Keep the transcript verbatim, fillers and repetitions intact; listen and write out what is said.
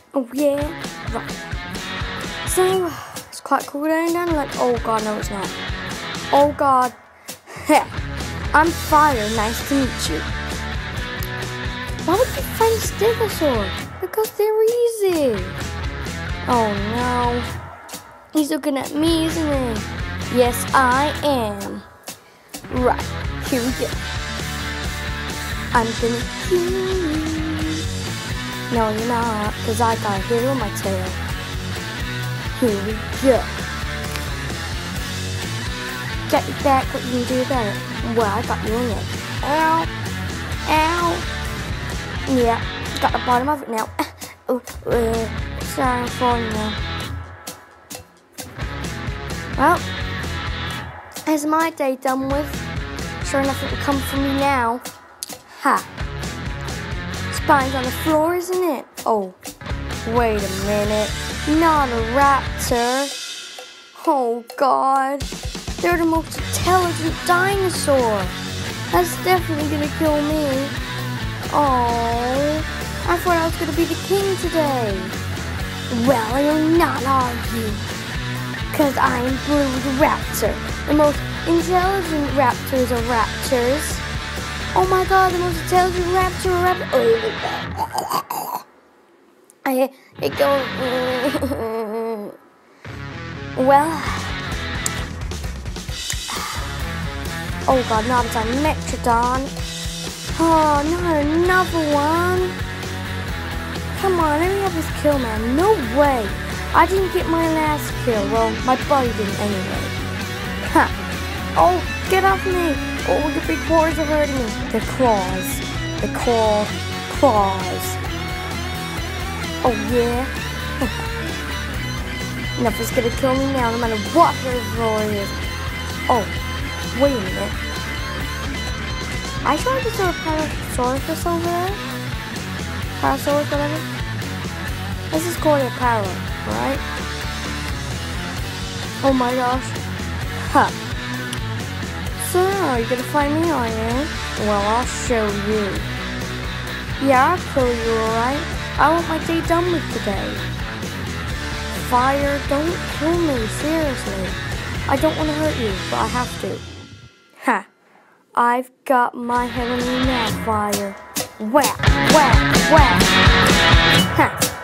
Oh yeah, right. So, it's quite cool down there. Like, oh god, no it's not. Oh god. Heh. I'm Fire, nice to meet you. Why would you find a stegosaur? Because they're easy. Oh no. He's looking at me, isn't he? Yes, I am. Right, here we go. I'm gonna kill you. No, you're not, because I got a hair on my tail. Here we go. Get you back, what you can do about it? Well, I got you in it. Ow. Ow. Yeah, got the bottom of it now. Oh, uh, sorry, I'm falling now. Well, is my day done with? Sure nothing will come for me now. Ha. Spine's on the floor, isn't it? Oh, wait a minute. Not a raptor. Oh, God. They're the most intelligent dinosaur. That's definitely gonna kill me. Oh, I thought I was gonna be the king today. Well, I will not argue. Because I'm Blue the Raptor. The most intelligent raptors are raptors. Oh my god, the most intelligent raptor are raptors. Oh. I, it goes. Well. Oh god, not a Dimetrodon. Oh, not another one. Come on, let me have this kill, man. No way. I didn't get my last kill. Well, my buddy didn't anyway. Ha. Oh, get off me. Oh, the big paws are hurting me. The claws. The claw. Claws. Oh, yeah. Nothing's gonna kill me now, no matter what her roar is. Oh, wait a minute. I tried to throw a Parasaurus over there. Parasaurus, whatever. This is called a Para, right? Oh my gosh. Huh. So, you're gonna find me, are you? Well, I'll show you. Yeah, I'll kill you, alright? I want my day done with today. Fire, don't kill me, seriously. I don't want to hurt you, but I have to. Ha. I've got my head on you now, Fire. Whack, whack, whack. Ha.